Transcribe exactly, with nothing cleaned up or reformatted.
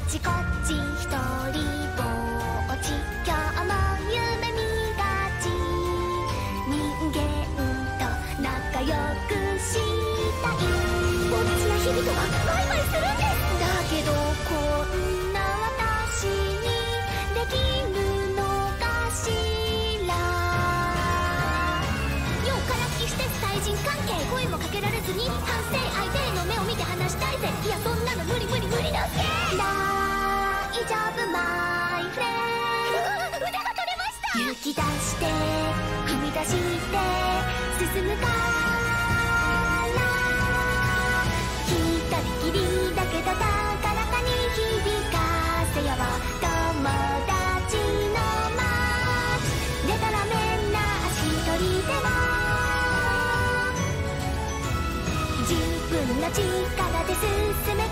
ちこっち一人ぼっち今日も夢見がち人間と仲良くしたいぼっちな日々とはバイバイするんですだけどこんな私にできるのかしらようからきして対人関係声もかけられずに反省相手の目を見て話したいぜいやそんなの無理無理無理だぜ大丈夫マイフレンド腕が取れました勇気出して踏み出して進むから一人きりだけど高らかに響かせよう友達のマーチでたらめな足取りでも自分の力で進め